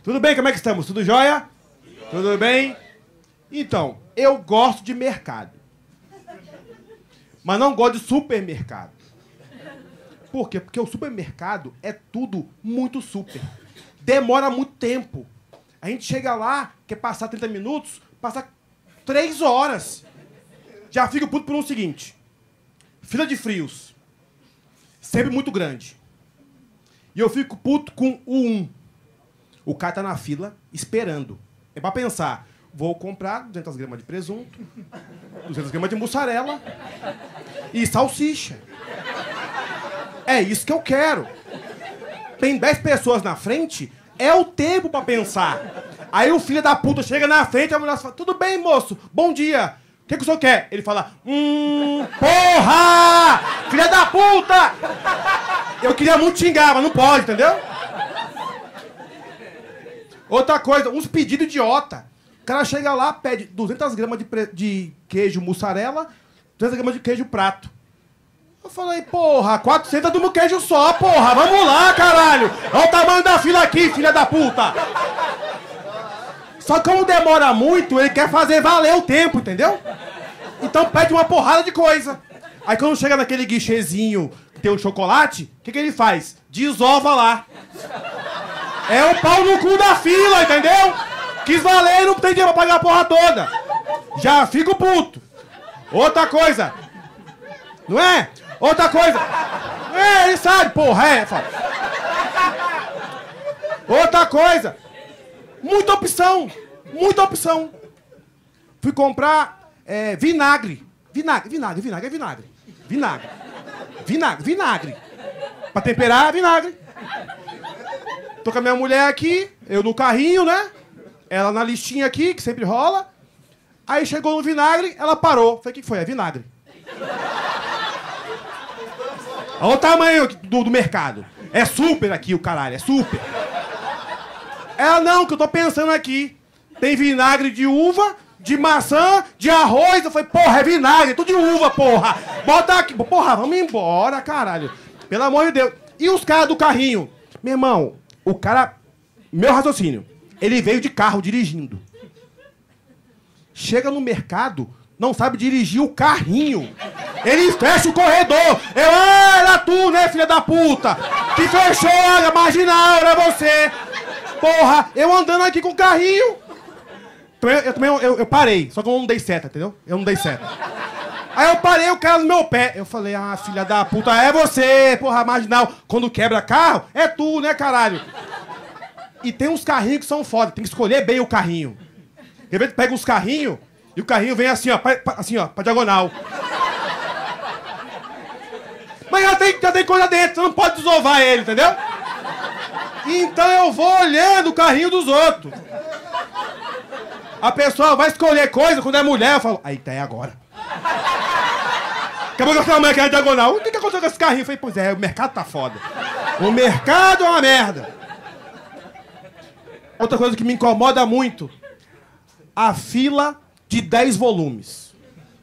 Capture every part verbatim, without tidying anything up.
Tudo bem? Como é que estamos? Tudo jóia? Tudo bem? Então, eu gosto de mercado. Mas não gosto de supermercado. Por quê? Porque o supermercado é tudo muito super. Demora muito tempo. A gente chega lá, quer passar trinta minutos, passa três horas. Já fico puto por um seguinte. Fila de frios. Sempre muito grande. E eu fico puto com o um. O cara tá na fila esperando. É pra pensar. Vou comprar duzentas gramas de presunto, duzentas gramas de mussarela e salsicha. É isso que eu quero. Tem dez pessoas na frente, é o tempo pra pensar. Aí o filho da puta chega na frente, a mulher fala, tudo bem, moço, bom dia. O que, que o senhor quer? Ele fala, hum, porra! Filha da puta! Eu queria muito xingar, mas não pode, entendeu? Outra coisa, uns pedidos idiota. O cara chega lá, pede duzentas gramas de, pre... de queijo mussarela, duzentas gramas de queijo prato. Eu falei, porra, quatrocentas de um queijo só, porra, vamos lá, caralho. Olha o tamanho da fila aqui, filha da puta. Só que como demora muito, ele quer fazer valer o tempo, entendeu? Então pede uma porrada de coisa. Aí quando chega naquele guichezinho que tem um chocolate, o que, que ele faz? Desova lá. É o pau no cu da fila, entendeu? Quis valer e não tem dinheiro pra pagar a porra toda. Já fico puto. Outra coisa. Não é? Outra coisa. É, ele sabe, porra, é. Fala. Outra coisa. Muita opção. Muita opção. Fui comprar é, vinagre. Vinagre, vinagre, vinagre, é vinagre. Vinagre. Vinagre, vinagre. Pra temperar, vinagre. Tô com a minha mulher aqui, eu no carrinho, né? Ela na listinha aqui, que sempre rola. Aí chegou no vinagre, ela parou. Falei, o que foi? É vinagre. Olha o tamanho do, do mercado. É super aqui o caralho, é super. Ela, não, que eu tô pensando aqui. Tem vinagre de uva, de maçã, de arroz. Eu falei, porra, é vinagre, tudo de uva, porra. Bota aqui. Porra, vamos embora, caralho. Pelo amor de Deus. E os caras do carrinho? Meu irmão, o cara... Meu raciocínio. Ele veio de carro dirigindo. Chega no mercado, não sabe dirigir o carrinho. Ele fecha o corredor. Eu, ah, era tu, né, filha da puta? Que fechou, olha, marginal, era você. Porra, eu andando aqui com o carrinho. Eu também, eu, eu parei, só que eu não dei seta, entendeu? Eu não dei seta. Aí eu parei, o cara no meu pé. Eu falei, ah, filha da puta, é você, porra, marginal. Quando quebra carro, é tu, né, caralho? E tem uns carrinhos que são foda, tem que escolher bem o carrinho. De repente pega uns carrinhos e o carrinho vem assim, ó, pra, pra, assim, ó, pra diagonal. Mas já tem, já tem coisa dentro, você não pode desovar ele, entendeu? Então eu vou olhando o carrinho dos outros. A pessoa vai escolher coisa, quando é mulher, eu falo, aí tá, é agora. Acabou que eu falei, que é diagonal. O que que aconteceu com esse carrinho? Eu falei, pois é, o mercado tá foda. O mercado é uma merda. Outra coisa que me incomoda muito, a fila de dez volumes.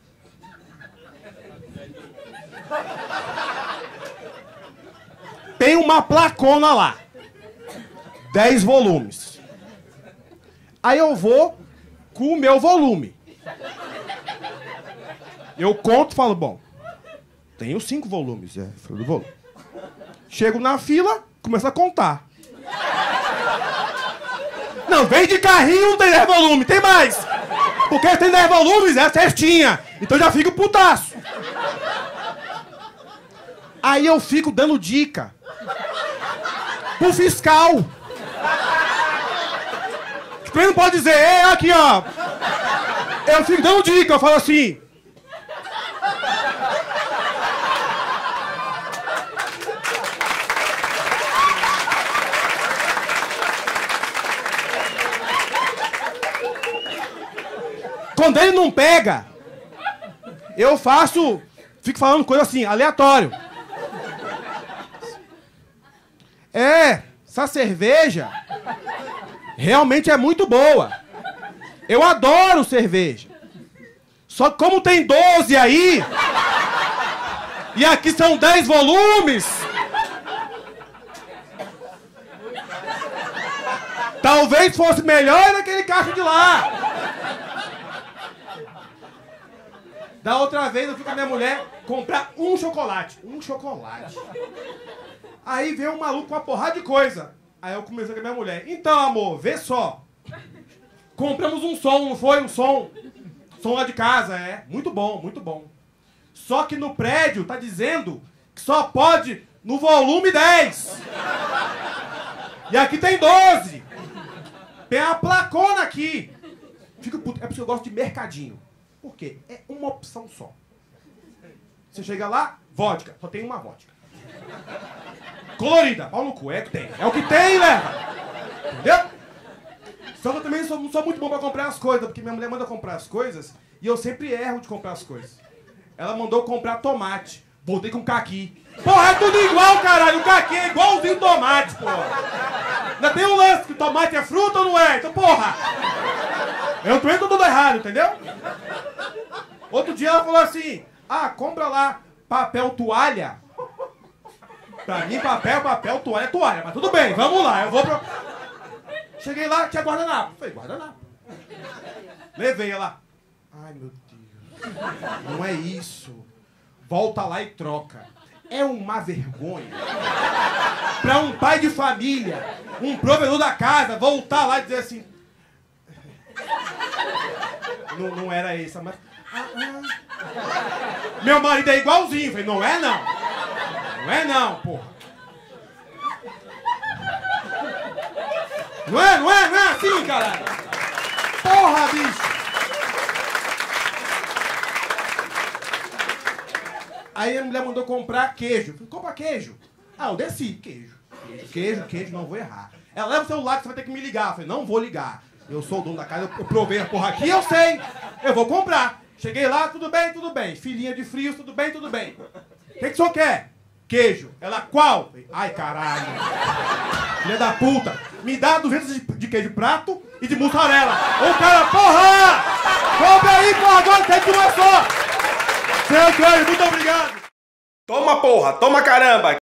Tem uma placona lá. dez volumes. Aí eu vou com o meu volume. Eu conto e falo, bom, tenho cinco volumes. É, fila do volume. Chego na fila, começo a contar. Não, vem de carrinho, não tem dez volumes, tem mais. Porque tem dez volumes, é cestinha. Então já fico putaço. Aí eu fico dando dica pro fiscal. Ele não pode dizer, é aqui, ó. Eu fico dando dica, eu falo assim. Quando ele não pega, eu faço, fico falando coisa assim, aleatório. É, essa cerveja realmente é muito boa. Eu adoro cerveja. Só que como tem doze aí, e aqui são dez volumes, Talvez fosse melhor naquele caixa de lá. Da outra vez eu fui com a minha mulher comprar um chocolate. Um chocolate. Aí veio um maluco com uma porrada de coisa. Aí eu comecei com a minha mulher. Então, amor, vê só. Compramos um som, não foi? Um som. Som lá de casa, é. Muito bom, muito bom. Só que no prédio tá dizendo que só pode no volume dez. E aqui tem doze. Tem a placona aqui. Fico puto. É porque eu gosto de mercadinho. Por quê? É uma opção só. Você chega lá, vodka. Só tem uma vodka. Colorida. Pau no cu. É o que tem. É o que tem, leva. Entendeu? Só que eu também sou, não sou muito bom pra comprar as coisas, porque minha mulher manda comprar as coisas e eu sempre erro de comprar as coisas. Ela mandou comprar tomate. Voltei com caqui. Porra, é tudo igual, caralho. O caqui é igualzinho tomate, porra. Ainda tem um lance que tomate é fruta ou não é? Então, porra. Eu tô indo tudo errado, entendeu? Outro dia ela falou assim, ah, compra lá papel toalha. Pra mim, papel, papel, toalha, toalha. Mas tudo bem, vamos lá, eu vou pro... Cheguei lá, tinha guardanapo. Falei, guardanapo. Levei ela. Ai, meu Deus. Não é isso. Volta lá e troca. É uma vergonha. Pra um pai de família, um provedor da casa, voltar lá e dizer assim... Não, não era essa, mas... Ah, ah. Meu marido é igualzinho. Falei, não é não. Não é não, porra. Não é, não é, não é assim, caralho. Porra, bicho. Aí a mulher mandou comprar queijo. Falei, compra queijo. Ah, eu desci. Queijo. Queijo, queijo, queijo, não vou errar. Ela leva o celular que você vai ter que me ligar. Eu falei, não vou ligar. Eu sou o dono da casa, eu provei a porra aqui, eu sei. Eu vou comprar. Cheguei lá, tudo bem, tudo bem. Filhinha de frios, tudo bem, tudo bem. O que, que o senhor quer? Queijo. Ela, qual? Ai, caralho. Filha da puta. Me dá duzentos de, de queijo prato e de mussarela. O cara, porra! Compre aí, porra, agora tem que uma só. Seu Cláudio, muito obrigado. Toma, porra, toma caramba.